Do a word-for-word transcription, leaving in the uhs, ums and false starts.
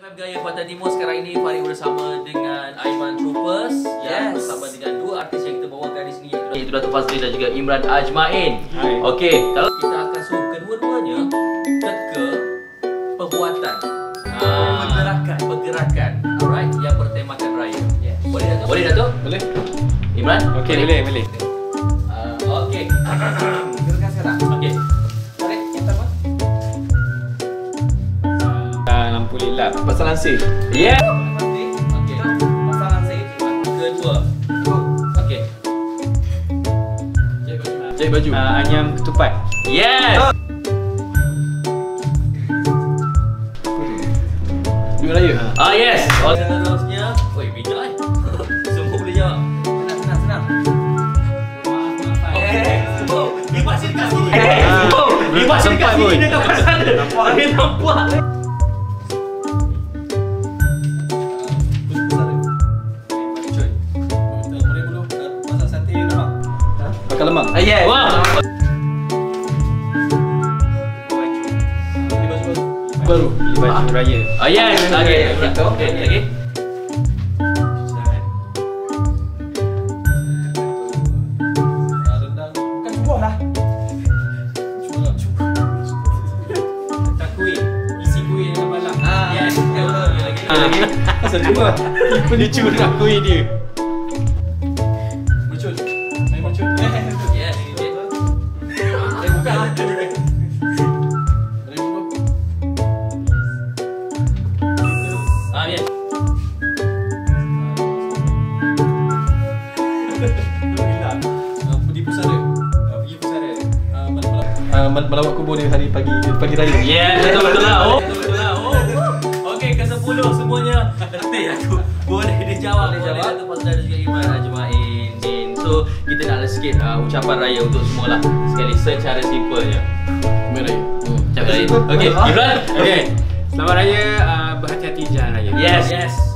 Gaya Pantai Timur sekarang ini Farid bersama dengan Aiman Troopers yang yes. bersama dengan dua artis yang kita bawakan di sini iaitu Dato' Fazli dan juga Imran Ajmain. Okey, kalau kita akan suruh kedua-duanya teka perbuatan, ah, pergerakan, pergerakan. Alright, yang bertemakan raya. Yeah. Boleh Dato'? Boleh Dato'? Boleh. Imran? Okey, boleh, boleh. Uh, Okey. Gerakan sekarang. Okey. Farid, yang pertama. Lampu lilap. Pasal lansir. Yeah. Okey. Pasal lansir. Kedua. Okey. Jahit baju. Jahit baju. Uh, anyam ketupat. Yes. Duit raya. Ah yes. Oh, seterusnya. Oi, bijak eh. Semua boleh jawab. Senang senang senang. Eh. Lipat sini kat sini. Lipat sini kat sini dekat pasal. Nampak ni nampak. Lemang. Ah, yeah. Wow. Baru. Beli baju raya. Ah, yes. Okey. Okey. Lagi. Rendang. Bukan cubuh lah. Cubuh lah. Cubuh. Tak kuih. Isi kuih dalam malam. Ah, yes. Lagi. Lagi. Asal cubuh. Dia cubuh nak kuih dia. Muncul. Main muncul. Yes. Eh, bukan. Ah, yes. Pergi pusara. Pergi pusara. Melawat kubur dia hari pagi pagi raya. Yeah, betul betul lah. Oh, betul betul lah. Oh. Okey, ke sepuluh semuanya. Letih aku. Boleh dijawab, boleh jawab. Dato' Fazli dan juga Imran Ajmain. So, kita nak ada sikit uh, ucapan raya untuk semua lah. Sekali secara simple je. Selamat raya. Ucapan raya. Okey, Imran. Okey. Selamat raya, uh, berhati-hati jalan raya. Yes, yes.